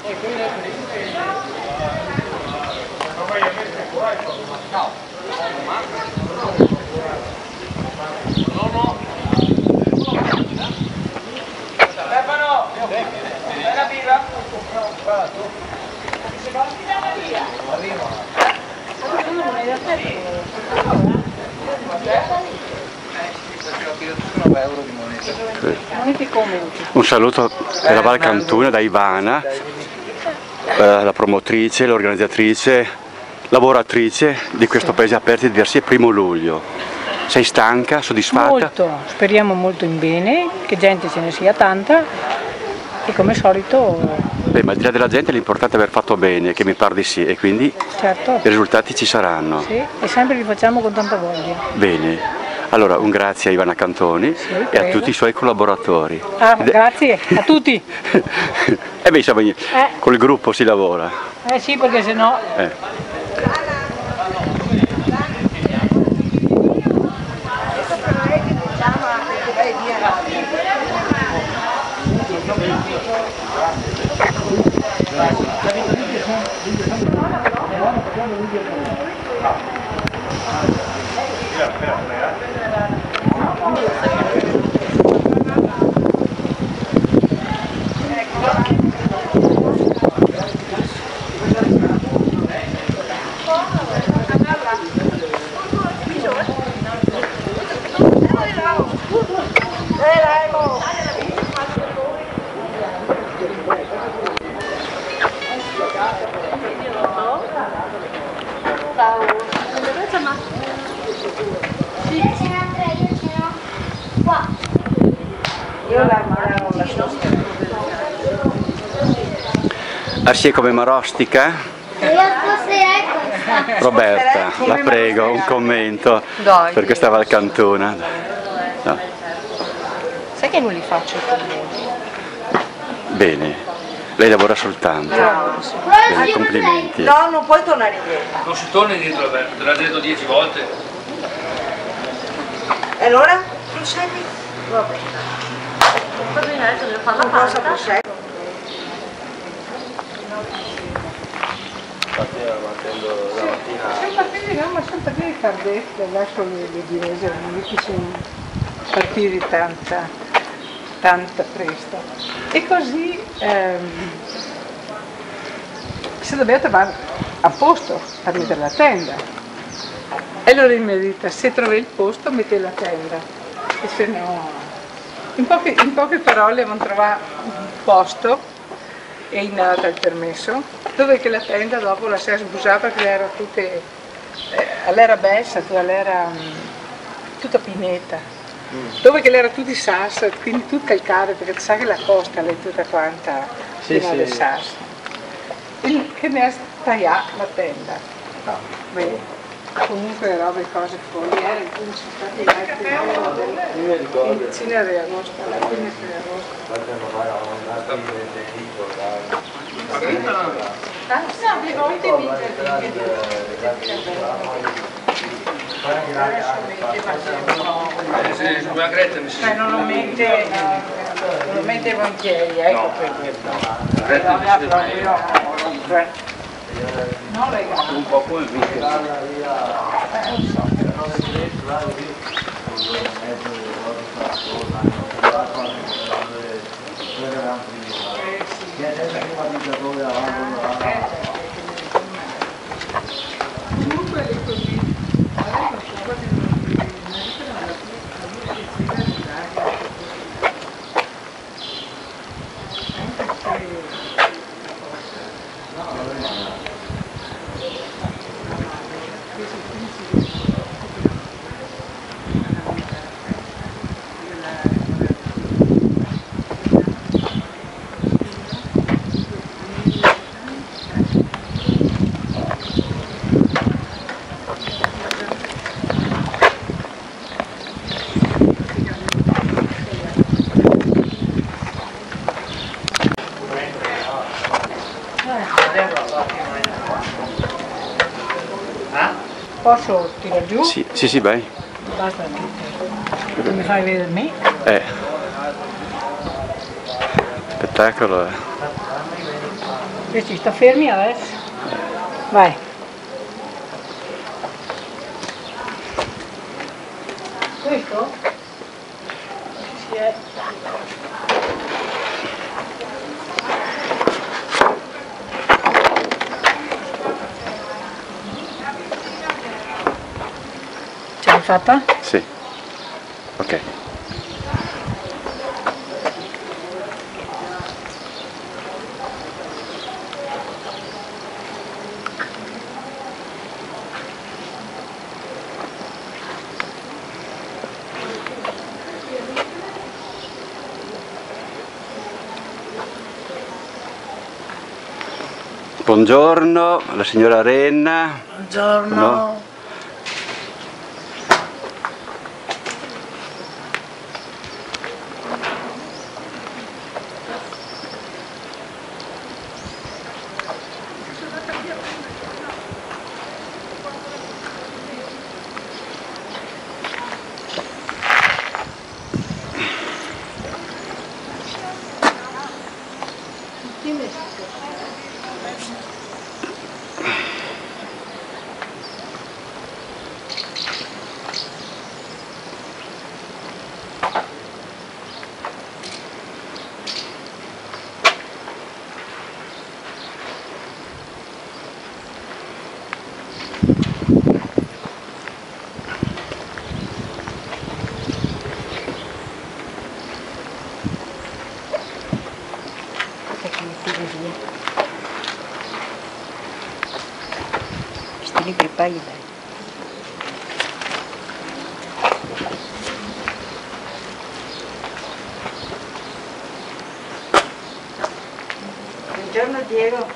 Stefano, dai la birra? Un saluto della Val Cantuna, da Ivana, la promotrice, l'organizzatrice, lavoratrice di questo Paesi Aperti di Versia 1° luglio. Sei stanca, soddisfatta? Molto, speriamo molto in bene, che gente ce ne sia tanta e come al solito... Beh, ma al di là della gente l'importante è aver fatto bene, che mi pare di sì, e quindi Certo. i risultati ci saranno. Sì, e sempre li facciamo con tanta voglia. Bene. Allora, un grazie a Ivana Cantoni e a tutti i suoi collaboratori. Ah, grazie a tutti. E beh, insomma, col gruppo si lavora. Sì, perché sennò... Arsie come marostica? Roberta, la prego, un commento per questa Val Cantuna. No. Sai che non li faccio i commenti? Bene, lei lavora soltanto. Bene, complimenti. No, non puoi tornare indietro. Non si torna indietro, Roberto, te l'ha detto 10 volte. E allora? Non segui? Va bene. Adesso devo fare la pasta. Ma sempre di tardette, lascio le direse, non mi piace partire tanta presto. E così si doveva trovare a posto per mettere la tenda. E allora mi ha detto, se trovi il posto metti la tenda. E se no, in poche parole abbiamo trovato un posto e in data il permesso, dove che la tenda dopo la si è sbusata perché era tutte... All'era bessa, all'era tutta pineta, dove che l'era tutti sasso, quindi tutto calcare, perché sa che la costa è tutta quanta piena di sasso. Che ne è tagliata la tenda. Beh, comunque robe, cose foliere, in cui sono stati inizio di agosto, alla fine di agosto. Non lo mette volentieri, ecco perché. No, regalo. Un po' come Posso tirare giù? Sì, vai. Basta che mi fai vedere me. Spettacolo. Questi sta fermi adesso. Vai. Questo? Sì, è. Ce l'hai fatta? Sì. Ok. Buongiorno, la signora Renna. Buongiorno. No? Questi li prepari bene. Buongiorno Diego.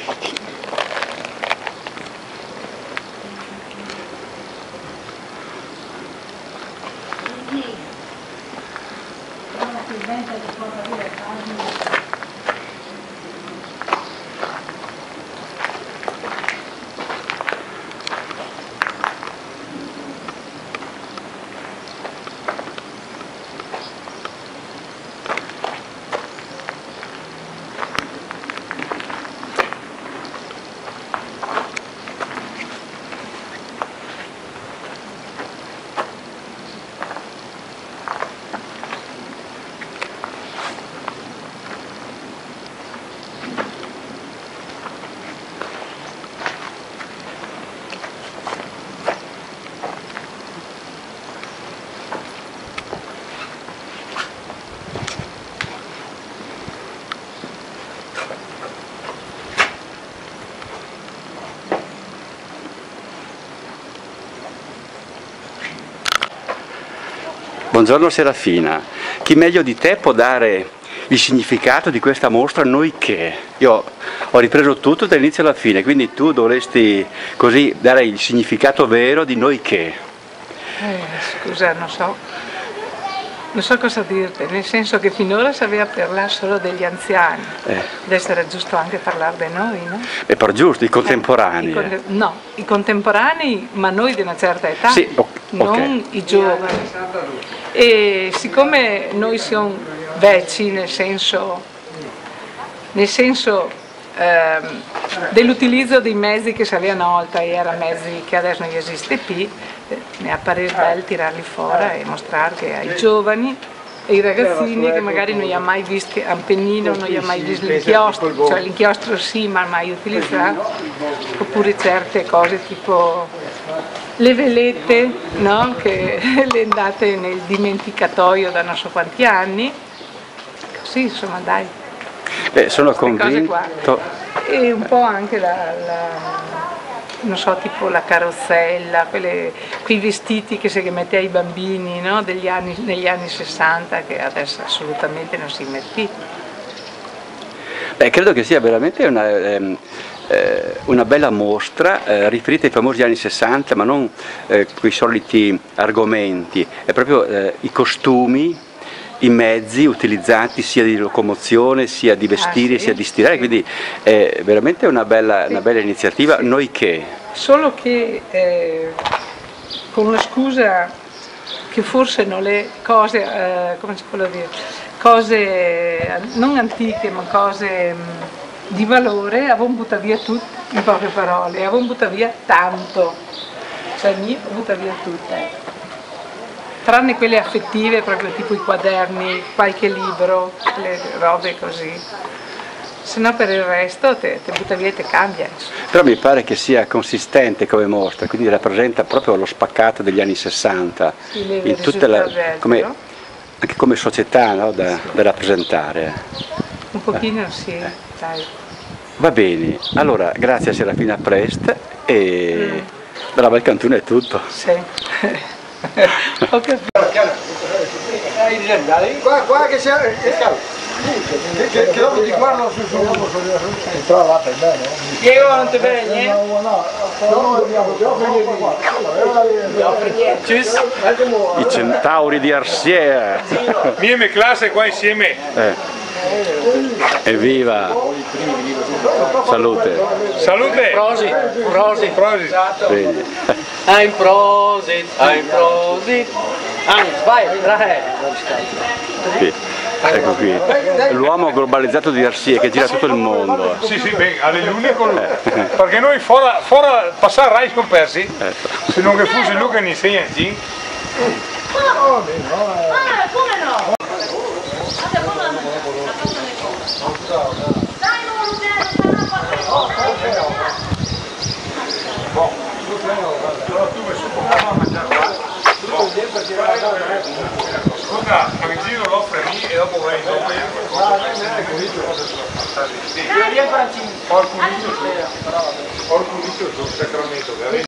Buongiorno Serafina, chi meglio di te può dare il significato di questa mostra Noi che? Io ho ripreso tutto dall'inizio alla fine, quindi tu dovresti così dare il significato vero di Noi che? Scusa, non so cosa dirti, nel senso che finora sapeva parlare solo degli anziani, adesso era giusto anche parlare di noi, no? È per giusto, i contemporanei. No, i contemporanei, ma noi di una certa età, sì, non i giovani. E siccome noi siamo vecchi nel senso dell'utilizzo dei mezzi che si avevano una volta, erano mezzi che adesso non esiste più, mi appare bello tirarli fuori e mostrare che ai giovani e ai ragazzini che magari non gli ha mai visto un pennino, non gli ha mai visto l'inchiostro, cioè l'inchiostro sì ma mai utilizzato, oppure certe cose tipo le velette, no? Che le andate nel dimenticatoio da non so quanti anni, così insomma dai. Sono convinto. E un po' anche non so, tipo la carrozzella, quei vestiti che si mette ai bambini, no? Negli anni 60 che adesso assolutamente non si mette più. Credo che sia veramente una bella mostra riferita ai famosi anni 60, ma non quei soliti argomenti, è proprio i costumi, i mezzi utilizzati sia di locomozione, sia di vestire, sia di stirare, quindi è veramente una bella iniziativa. Sì. Noi che? Solo che con la scusa che forse non le cose, come si può dire, cose non antiche ma cose di valore, avevamo buttato via tutto, in poche parole, avevamo buttato via tanto, cioè mi butta via tutte, tranne quelle affettive, proprio tipo i quaderni, qualche libro, le robe così, se no per il resto te butta via e te cambia. Però mi pare che sia consistente come mostra, quindi rappresenta proprio lo spaccato degli anni 60, Sì, in tutta anche come società, no? da rappresentare. Un pochino sì, dai. Va bene, allora grazie a Serafina Prest e dalla Valcantuna è tutto. Sì. Ho capito. Qua che c'è che dopo ti guardo su entrare là per me, no? Diego non ti vedi? I centauri di Arsier. Mia mia classe qua insieme. Evviva! Salute! Salute! Prosit, prosit, Prosit. Vedi. ein Prosit, ein Prosit. 1, 2, 3. Sì. Ecco qui, l'uomo globalizzato di Arsier che gira tutto il mondo. Sì, sì, beh, all'unico lui. Perché noi fuori passare Rai siamo persi, se non che fosse lui che ne insegna sì. Come no? Dai, non Ascolta, in giro lo offre lì e dopo vai in dopo. Qualcun dice il Sacramento,